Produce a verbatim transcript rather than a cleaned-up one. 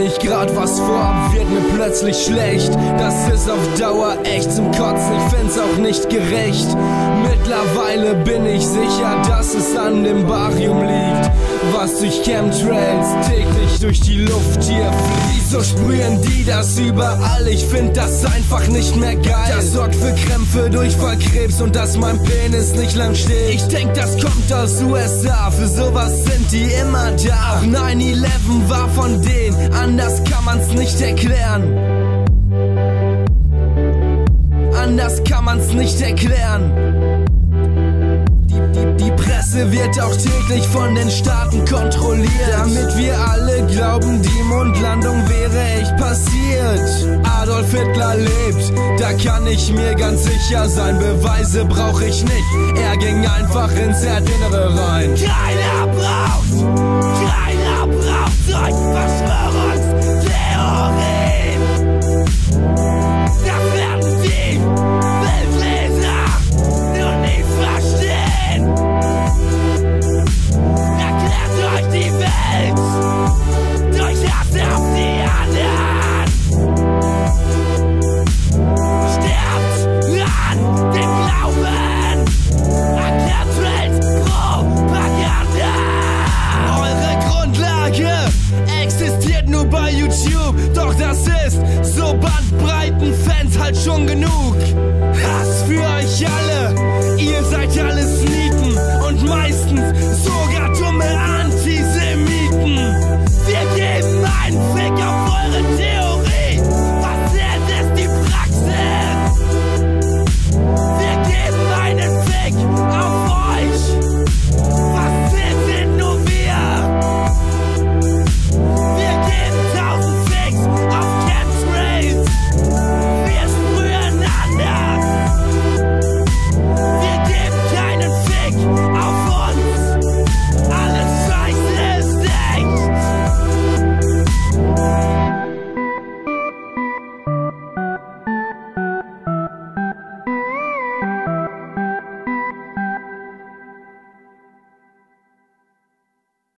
ich grad was vorhab, wird mir plötzlich schlecht. Das ist auf Dauer echt zum Kotzen, ich find's auch nicht gerecht. Mittlerweile bin ich sicher, dass es an dem Barium liegt, was durch Chemtrails täglich durch die Luft hier fliegt. Wieso sprühen die das überall? Ich find das einfach nicht mehr geil. Das sorgt für Krämpfe, Durchfall, Krebs und dass mein Penis nicht lang steht. Ich denk, das kommt aus U S A, für sowas sind die immer da. Auch nine eleven war von denen, anders kann man's nicht erklären. Anders kann man's nicht erklären. Die, die, die Presse wird auch täglich von den Staaten kontrolliert, damit wir alle glauben, die Mondlandung wäre echt passiert. Adolf Hitler lebt, da kann ich mir ganz sicher sein. Beweise brauch ich nicht, er ging einfach ins Erdinnere rein. Keiner braucht, keiner braucht solche Verschwörungstheorien.